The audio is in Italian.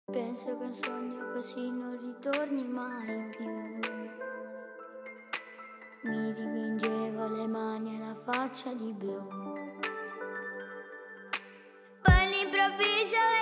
Penso che un sogno così non ritorni mai più. Mi dipingevo le mani e la faccia di blu. Poi all'improvviso